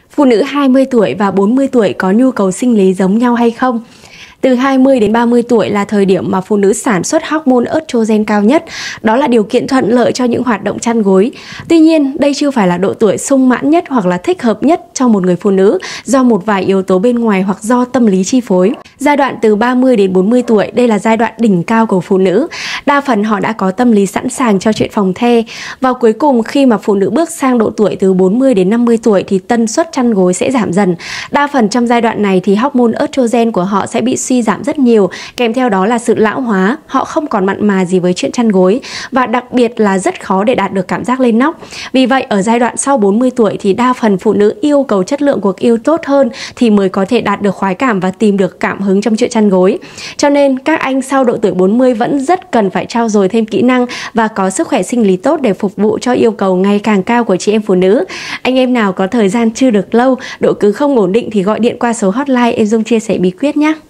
Phụ nữ 20 tuổi và 40 tuổi có nhu cầu sinh lý giống nhau hay không? Từ 20 đến 30 tuổi là thời điểm mà phụ nữ sản xuất hormone estrogen cao nhất. Đó là điều kiện thuận lợi cho những hoạt động chăn gối. Tuy nhiên, đây chưa phải là độ tuổi sung mãn nhất hoặc là thích hợp nhất cho một người phụ nữ do một vài yếu tố bên ngoài hoặc do tâm lý chi phối. Giai đoạn từ 30 đến 40 tuổi, đây là giai đoạn đỉnh cao của phụ nữ. Đa phần họ đã có tâm lý sẵn sàng cho chuyện phòng the. Và cuối cùng khi mà phụ nữ bước sang độ tuổi từ 40 đến 50 tuổi thì tần suất chăn gối sẽ giảm dần. Đa phần trong giai đoạn này thì hormone estrogen của họ sẽ bị suy giảm rất nhiều, kèm theo đó là sự lão hóa, họ không còn mặn mà gì với chuyện chăn gối và đặc biệt là rất khó để đạt được cảm giác lên nóc. Vì vậy ở giai đoạn sau 40 tuổi thì đa phần phụ nữ yêu cầu chất lượng cuộc yêu tốt hơn thì mới có thể đạt được khoái cảm và tìm được cảm hứng trong chuyện chăn gối. Cho nên các anh sau độ tuổi 40 vẫn rất cần phải trau dồi thêm kỹ năng và có sức khỏe sinh lý tốt để phục vụ cho yêu cầu ngày càng cao của chị em phụ nữ. Anh em nào có thời gian chưa được lâu, độ cứng không ổn định thì gọi điện qua số hotline em Dung chia sẻ bí quyết nhé.